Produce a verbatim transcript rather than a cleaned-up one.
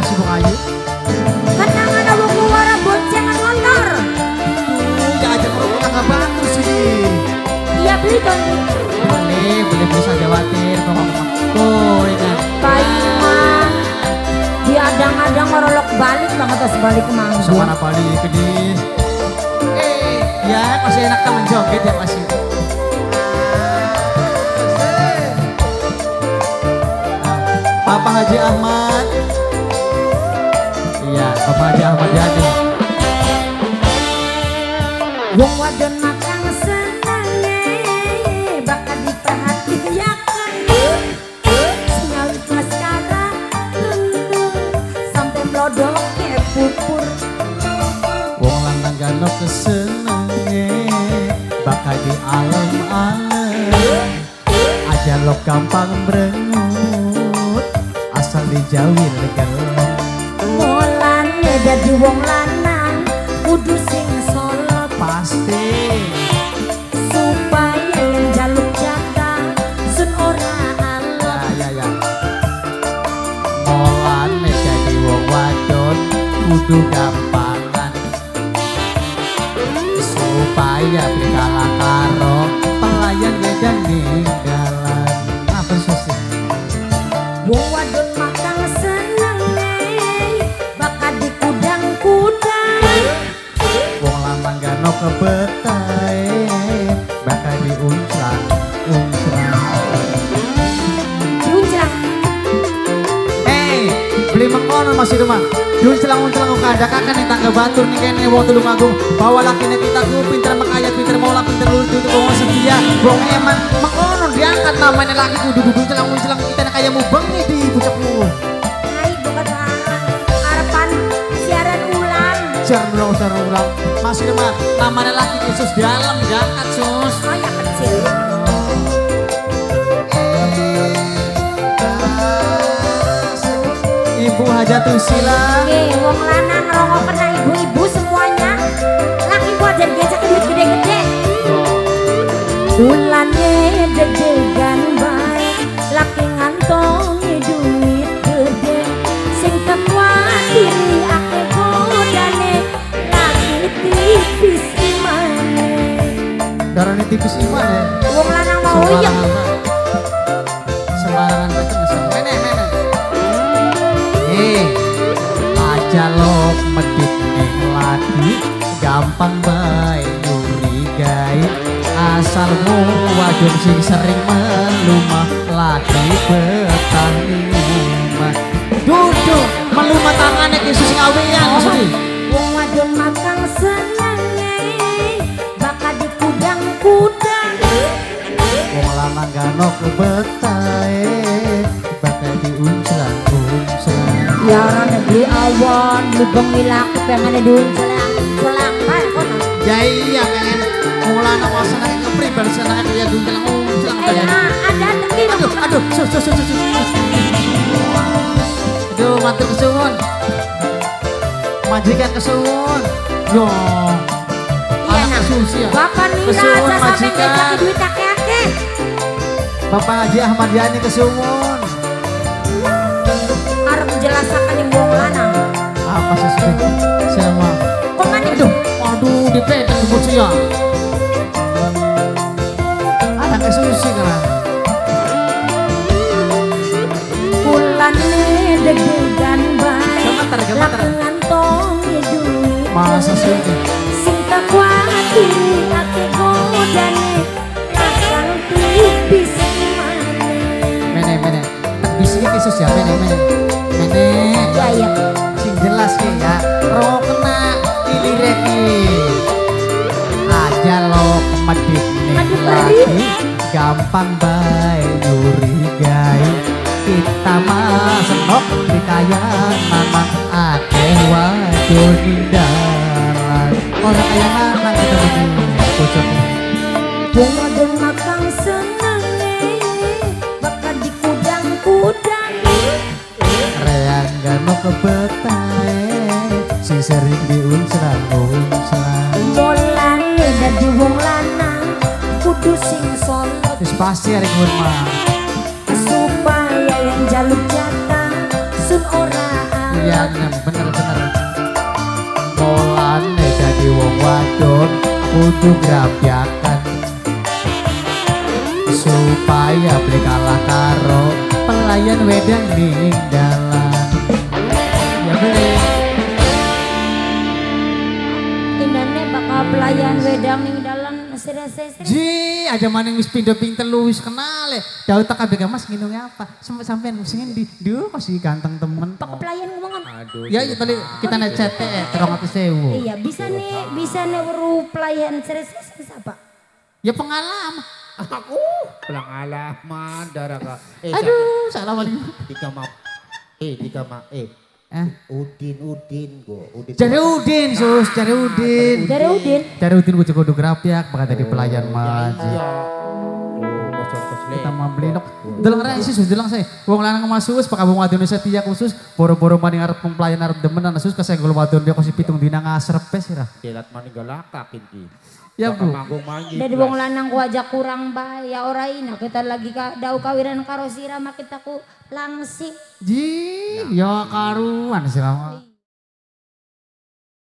si Bung Ayu. Tenang ada wong luar boncengan motor. Tuh, ya aja kalau kita nggak bantu sih. Iya beli kan. Beli, beli beli saja khawatir. Tuh, ini. Baik mah. Dia adang-adang merolok balik banget pas balik ke Manggung. Suara balik ke di. Eh, ya masih enak kan menjoget ya masih. Bapak Haji Ahmad. Iya, Bapak Haji Ahmad Yani. Wong wadon makan senenge bakal diperhatikan. Sinyal maskara sampai melodok kayak pupur. Wong lanang galok kesenenge bakal di alem-alem. Aja lo gampang berengut asal dijauhin legelem. Mulane dadi wong lanang kudu sing solot Pasti supaya yang jaluk jaga sun ora alot. ya ya ya. Mulane jadi wong wadon kudu gampangan supaya dikalah karo pelayan dan ninggalan. Apa sih? Wong wadon makan senenge bakal dikudang-kudang. Wong lanang gano kebetai bakal diuncang uncang. Diuncang. Hei, beli mengkonon masih rumah. Diuncang uncang kok ada kakak nih tangga batur nih kene wong tulung agung. Bawa lakine titaku pinter mengayat pinter mola pinter lucu tuh wong setia. Wong eman mengkonon diangkat namanya laki kudu kudu uncang uncang kita kayak mubeng nih di bucakmu. Hai bukan arah harapan siaran ulang. Siaran ulang siaran ulang. Masih rumah namanya laki Yesus di alam diangkat sus. Oh ya kecil. Ibu Hajatul Sila. Oke, wong lanang ngerongok kena ibu-ibu semuanya. Laki gua jadi gecek duit gede-gede. Ulane dedegan bae, laki ngantongi duit gede. Sing kekuatiri ake godane, laki tipis imane. Darahnya tipis iman ya. Wong lanang mau uyek. Sembarangan betul sama mene mene. Eh, aja lo medit ning lagi gampang bae nyurigai. Asal mu wadon sing sering melumah lagi betah rumah. Duduk melumah tangannya ke susi awean maksudnya. Wong wadon makan senenge bakal dikudang-kudang. Wong lanang gano kebetai bakal diuncang uncang. Ya negeri awan lubang milaku pengen diuncelang celang bae kono. Ya iya pengen mulana wasana ngepri baru sana kayak diuncang uncang Eh kayak. ah, ada ada di Aduh aduh sus sus sus sus. Aduh matur kesuwun. Majikan kesuwun. Loh. Iya Anak nak. susi ya. Bapak nila Kesuwun aja sampai majikan. ngecek duit akeh-akeh. Bapak Haji Ahmad Yani kesuwun. Arep menjelaskan yang wong lanang. Apa sih saya mau? Kok ngene Aduh, aduh dipeteng kebut ya. Anak kesusi kan. Kulane degegan bae. Gemeter, gemeter. Laki ngantongi duit. Masa sih? Sing kekuatiri ake godane, lakang tipis imane. Mene mene. Tak bisi Yesus ya mene mene. Mene. Ya ya. Sing jelas ki ya. Roh kena ilirek ki. Aja lo medit ning Aduh, lagi gampang bae nyurigai. Kita mah senok dikaya nama akeh wadon dalan. Ora kaya lanang kita begini bocah. Wong wadon makan senenge bakal dikudang-kudang. Reang gano kebetai sing sering diuncang uncang. Bolane dadi wong lanang kudu sing solot Wis pasti arek hormat. supaya yang jaluk jatah sun ora pelayan bener-bener polane dadi wong wadon kudu grabyakan supaya beli kalah karo pelayan wedang ning dalan ya beli indahnya bakal pelayan wedang ning dalan sere-sere. ji aja maning wis pindo ping telu wis kenal ya daun tak kabeh mas nginung apa sampai sampean musingin di duh kok si ganteng temen Pak pelayan ngomongan. aduh ya tadi kita necet eh terong atus sewu Iya bisa nih bisa nih weru pelayan sere-sere siapa? ya pengalaman Aku pengalaman darah kak. Eh, aduh salah paling Dika ma, eh Dika ma, eh eh Udin Udin go, Udin. cari Udin sus cari Udin Dari Udin. cari Udin gue cukup grapyak bakal tadi pelayan mah Iya. Oh, bosor bos le. kita mau beli dok dalang rai sih sus dalang saya wong lanang masuk sus pakabung wadon setia khusus boro-boro maning arep pelayan arep demenan sus kesenggol wadon dia kosi pitung dina ngasrep pes ira Delat maninggalaka kinki. ya bu Dari wong lanang ku aja kurang bae ya ora ina kita lagi ka dau kawiran karo sira mah kita ku langsing. ji ya karuan sih